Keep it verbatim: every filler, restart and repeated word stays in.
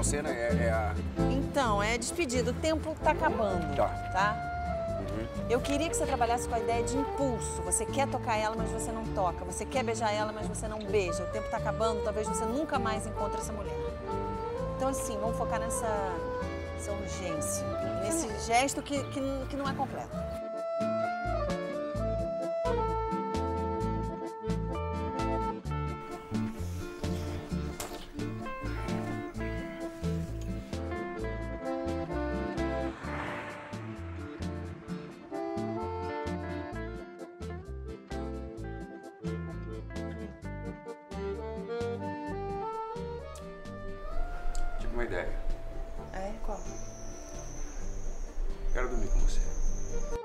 principal cena é, é a... Então, é despedida. O tempo tá acabando. Tá. Tá? Uhum. Eu queria que você trabalhasse com a ideia de impulso. Você quer tocar ela, mas você não toca. Você quer beijar ela, mas você não beija. O tempo tá acabando, talvez você nunca mais encontre essa mulher. Então, assim, vamos focar nessa, nessa urgência. Nesse gesto que, que, que não é completo. Tive uma ideia. É? Qual? Quero dormir com você.